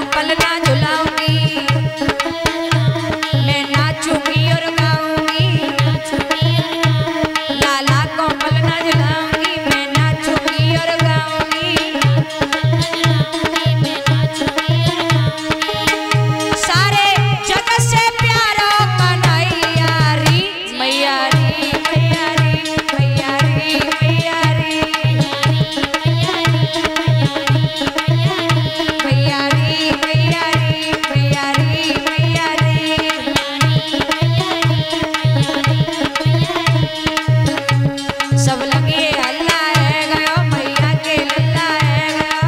पलना झुलाऊंगी, मैं नाचूंगी और गाऊंगी। लाला को पलना झुलाऊंगी, मैं नाचूंगी और गाऊंगी। सारे जगत से प्यारो कन्हैया री, मैया री, मैया री, मैया री, मैया री, मैया री, मैया री, मैया री, मैया री। सब लगे हल्ला है गयो, मैया के लल्ला है गयो।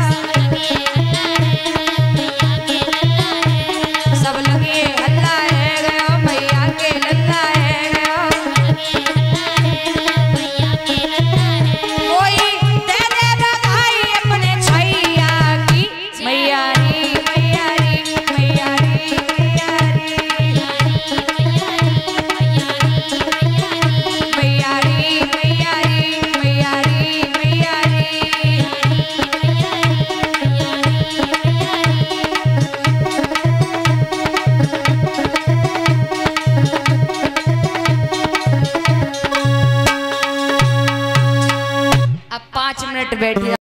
सब लगे हल्ला है गयो, मैया के लल्ला है गयो। कोई दे दे बधाई अपने छैया की, मैया री, मैया री, मैया री, मैया री, मैया री, मैया री, मैया री, मैया री। अब 5 मिनट बैठिए।